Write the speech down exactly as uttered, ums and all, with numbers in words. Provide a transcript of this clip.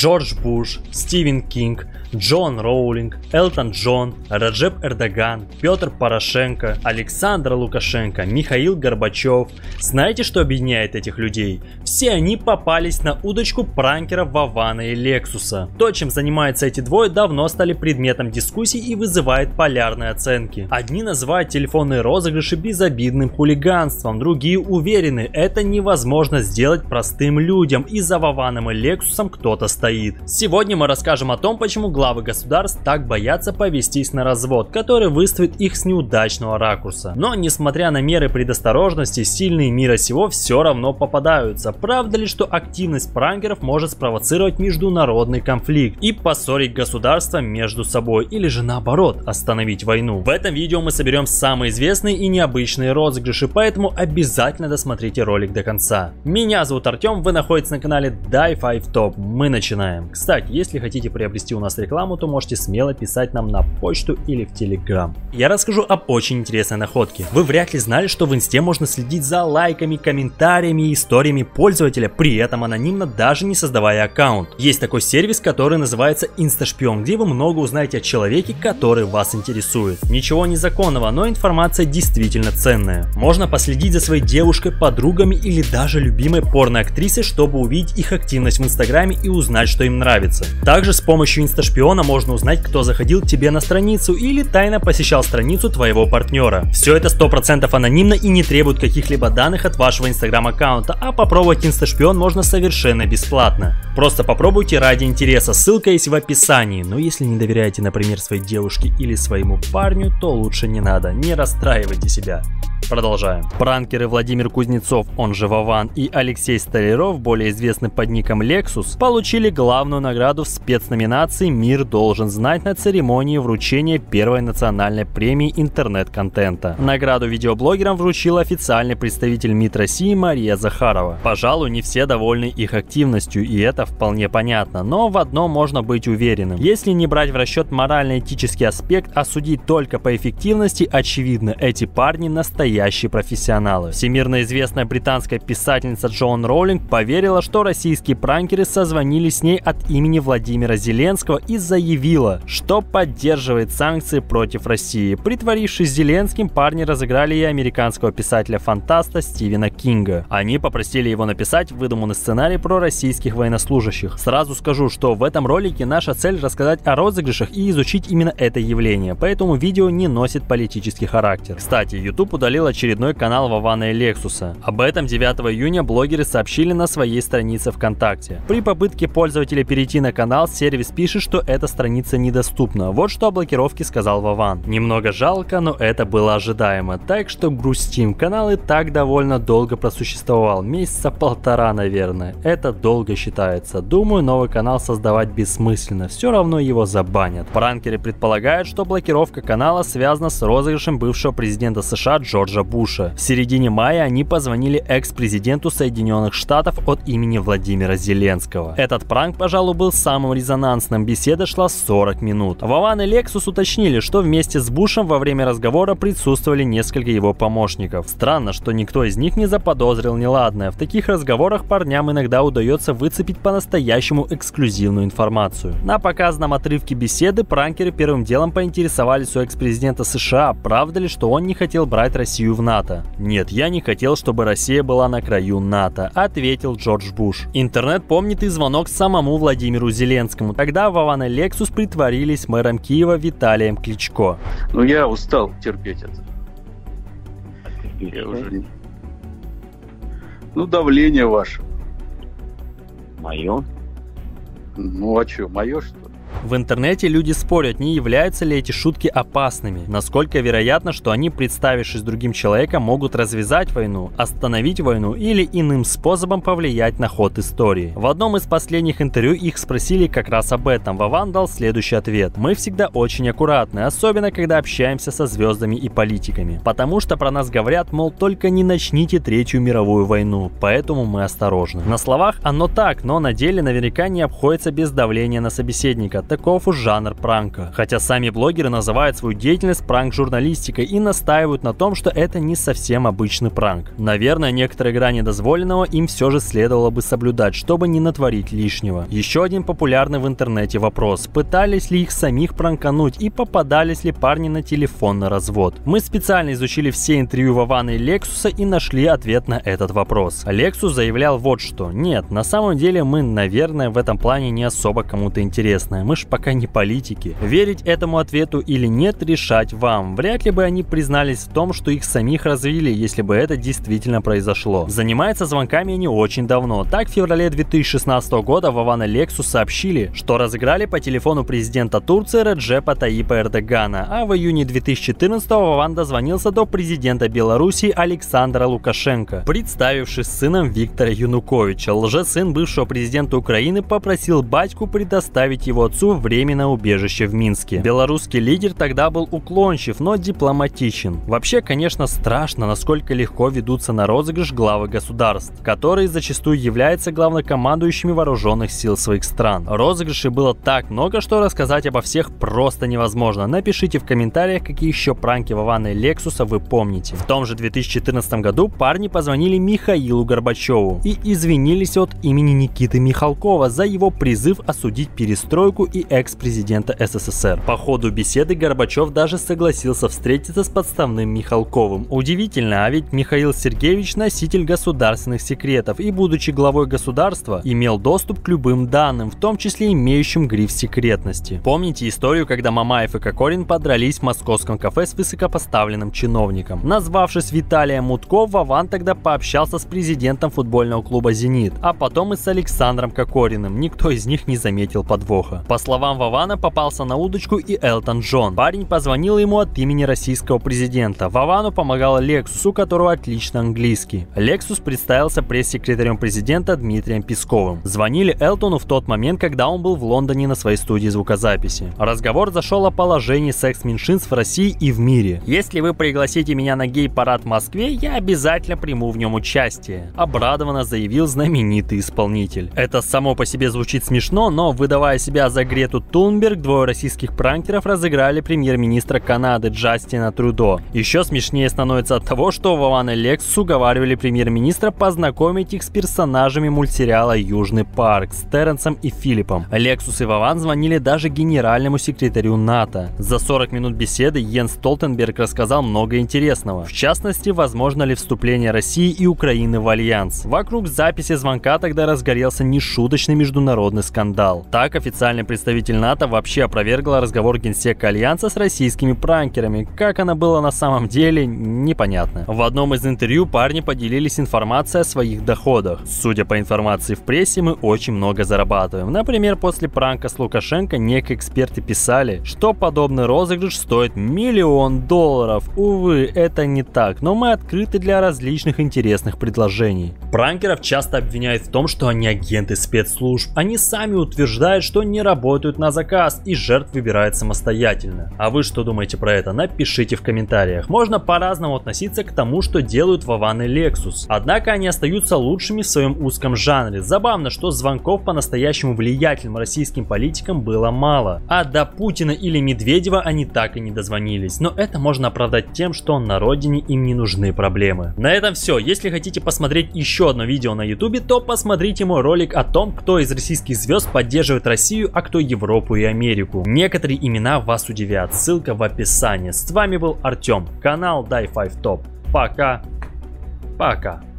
Джордж Буш, Стивен Кинг, Джон Роулинг, Элтон Джон, Раджеп Эрдоган, Петр Порошенко, Александр Лукашенко, Михаил Горбачев. Знаете, что объединяет этих людей? Все они попались на удочку пранкеров Вована и Лексуса. То, чем занимаются эти двое, давно стали предметом дискуссий и вызывает полярные оценки. Одни называют телефонные розыгрыши безобидным хулиганством, другие уверены, это невозможно сделать простым людям, и за Вованом и Лексусом кто-то стоит. Сегодня мы расскажем о том, почему главы государств так боятся повестись на развод, который выставит их с неудачного ракурса. Но несмотря на меры предосторожности, сильные мира сего все равно попадаются. Правда ли, что активность пранкеров может спровоцировать международный конфликт и поссорить государства между собой, или же наоборот остановить войну? В этом видео мы соберем самые известные и необычные розыгрыши, поэтому обязательно досмотрите ролик до конца. Меня зовут Артем, вы находитесь на канале дай файв топ. Мы начинаем. Кстати, если хотите приобрести у нас рекламу, то можете смело писать нам на почту или в Телеграм. Я расскажу об очень интересной находке. Вы вряд ли знали, что в инсте можно следить за лайками, комментариями и историями пользователя, при этом анонимно, даже не создавая аккаунт. Есть такой сервис, который называется Инсташпион, где вы много узнаете о человеке, который вас интересует. Ничего незаконного, но информация действительно ценная. Можно последить за своей девушкой, подругами или даже любимой порноактрисой, чтобы увидеть их активность в инстаграме и узнать, что им нравится. Также с помощью Инсташпиона можно узнать, кто заходил к тебе на страницу или тайно посещал страницу твоего партнера. Все это сто процентов анонимно и не требует каких-либо данных от вашего инстаграм аккаунта, а попробовать Инсташпион можно совершенно бесплатно. Просто попробуйте ради интереса, ссылка есть в описании. Но если не доверяете, например, своей девушке или своему парню, то лучше не надо, не расстраивайте себя. Продолжаем. Пранкеры Владимир Кузнецов, он же Вован, и Алексей Столяров, более известный под ником Лексус, получили главную награду в спецноминации «Мир должен знать» на церемонии вручения первой национальной премии интернет-контента. Награду видеоблогерам вручил официальный представитель МИД России Мария Захарова. Пожалуй, не все довольны их активностью, и это вполне понятно, но в одном можно быть уверенным. Если не брать в расчет морально-этический аспект, а судить только по эффективности, очевидно, эти парни настоящие профессионалы. Всемирно известная британская писательница Джон Роулинг поверила, что российские пранкеры созвонились с ней от имени Владимира Зеленского и заявила, что поддерживает санкции против России. Притворившись Зеленским, парни разыграли и американского писателя-фантаста Стивена Кинга. Они попросили его написать выдуманный сценарий про российских военнослужащих. Сразу скажу, что в этом ролике наша цель рассказать о розыгрышах и изучить именно это явление, поэтому видео не носит политический характер. Кстати, YouTube удалил очередной канал Вована и Лексуса. Об этом девятого июня блогеры сообщили на своей странице ВКонтакте. При попытке пользователя перейти на канал, сервис пишет, что эта страница недоступна. Вот что о блокировке сказал Вован. Немного жалко, но это было ожидаемо, так что грустим. Канал и так довольно долго просуществовал, месяца полтора, наверное. Это долго считается. Думаю, новый канал создавать бессмысленно, все равно его забанят. Пранкеры предполагают, что блокировка канала связана с розыгрышем бывшего президента США Джорджа Буша. В середине мая они позвонили экс-президенту Соединенных Штатов от имени Владимира Зеленского. Этот пранк, пожалуй, был самым резонансным. Беседа шла сорок минут. Вован и Лексус уточнили, что вместе с Бушем во время разговора присутствовали несколько его помощников. Странно, что никто из них не заподозрил неладное. В таких разговорах парням иногда удается выцепить по-настоящему эксклюзивную информацию. На показанном отрывке беседы пранкеры первым делом поинтересовались у экс-президента США, правда ли, что он не хотел брать Россию в НАТО. «Нет, я не хотел, чтобы Россия была на краю НАТО», — ответил Джордж Буш. Интернет помнит и звонок самому Владимиру Зеленскому. Тогда Вован и Лексус притворились мэром Киева Виталием Кличко. Ну я устал терпеть это. Я уже... Ну давление ваше. Мое? Ну а что, мое что ли? В интернете люди спорят, не являются ли эти шутки опасными, насколько вероятно, что они, представившись другим человеком, могут развязать войну, остановить войну или иным способом повлиять на ход истории. В одном из последних интервью их спросили как раз об этом. Вован дал следующий ответ: «Мы всегда очень аккуратны, особенно когда общаемся со звездами и политиками, потому что про нас говорят, мол, только не начните Третью мировую войну, поэтому мы осторожны». На словах оно так, но на деле наверняка не обходится без давления на собеседника. таков уж жанр пранка. Хотя сами блогеры называют свою деятельность пранк-журналистикой и настаивают на том, что это не совсем обычный пранк. Наверное, некоторые грани дозволенного им все же следовало бы соблюдать, чтобы не натворить лишнего. Еще один популярный в интернете вопрос: пытались ли их самих пранкануть и попадались ли парни на телефон на развод? Мы специально изучили все интервью Вована и Лексуса и нашли ответ на этот вопрос. Лексус заявлял вот что: нет, на самом деле мы, наверное, в этом плане не особо кому-то интересны, мы ж пока не политики. Верить этому ответу или нет, решать вам. Вряд ли бы они признались в том, что их самих развели, если бы это действительно произошло. Занимаются звонками они очень давно. Так, в феврале две тысячи шестнадцатого года Вован и Лексус сообщили, что разыграли по телефону президента Турции Реджепа Таипа Эрдогана, а в июне две тысячи четырнадцатого Вован дозвонился до президента Беларуси Александра Лукашенко, представившись сыном Виктора Януковича. Лжесын бывшего президента Украины попросил батьку предоставить его отцу временное убежище в Минске. Белорусский лидер тогда был уклончив, но дипломатичен. Вообще, конечно, страшно, насколько легко ведутся на розыгрыш главы государств, которые зачастую являются главнокомандующими вооруженных сил своих стран. Розыгрышей было так много, что рассказать обо всех просто невозможно. Напишите в комментариях, какие еще пранки Вована и Лексуса вы помните. В том же две тысячи четырнадцатом году парни позвонили Михаилу Горбачеву и извинились от имени Никиты Михалкова за его призыв осудить перестройку и экс-президента СССР. По ходу беседы Горбачев даже согласился встретиться с подставным Михалковым. Удивительно, а ведь Михаил Сергеевич носитель государственных секретов и, будучи главой государства, имел доступ к любым данным, в том числе имеющим гриф секретности. Помните историю, когда Мамаев и Кокорин подрались в московском кафе с высокопоставленным чиновником? Назвавшись Виталием Мутко, Вован тогда пообщался с президентом футбольного клуба «Зенит», а потом и с Александром Кокориным. Никто из них не заметил подвоха. По словам Вована, попался на удочку и Элтон Джон. Парень позвонил ему от имени российского президента. Вовану помогал Лексус, у которого отлично английский. Лексус представился пресс-секретарем президента Дмитрием Песковым. Звонили Элтону в тот момент, когда он был в Лондоне на своей студии звукозаписи. Разговор зашел о положении секс-меньшинств в России и в мире. «Если вы пригласите меня на гей-парад в Москве, я обязательно приму в нем участие», — обрадованно заявил знаменитый исполнитель. Это само по себе звучит смешно, но, выдавая себя за Грету Тунберг, двое российских пранкеров разыграли премьер-министра Канады Джастина Трюдо. Еще смешнее становится от того, что Вован и Лексус уговаривали премьер-министра познакомить их с персонажами мультсериала «Южный парк» с Терренсом и Филиппом. Лексус и Вован звонили даже генеральному секретарю НАТО. За сорок минут беседы Йенс Столтенберг рассказал много интересного. В частности, возможно ли вступление России и Украины в альянс. Вокруг записи звонка тогда разгорелся нешуточный международный скандал. Так, официальный представитель НАТО вообще опровергла разговор генсека альянса с российскими пранкерами. Как она была на самом деле, непонятно. В одном из интервью парни поделились информацией о своих доходах. Судя по информации в прессе, мы очень много зарабатываем. Например, после пранка с Лукашенко некие эксперты писали, что подобный розыгрыш стоит миллион долларов. Увы, это не так, но мы открыты для различных интересных предложений. Пранкеров часто обвиняют в том, что они агенты спецслужб. Они сами утверждают, что не работают на заказ и жертв выбирают самостоятельно. А вы что думаете про это? Напишите в комментариях. Можно по-разному относиться к тому, что делают Вован и Лексус. Однако они остаются лучшими в своем узком жанре. Забавно, что звонков по-настоящему влиятельным российским политикам было мало. А до Путина или Медведева они так и не дозвонились. Но это можно оправдать тем, что на родине им не нужны проблемы. На этом все. Если хотите посмотреть еще одно видео на ютубе, то посмотрите мой ролик о том, кто из российских звезд поддерживает Россию, а кто Европу и Америку. Некоторые имена вас удивят. Ссылка в описании. С вами был Артем. Канал дай пять топ. Пока. Пока.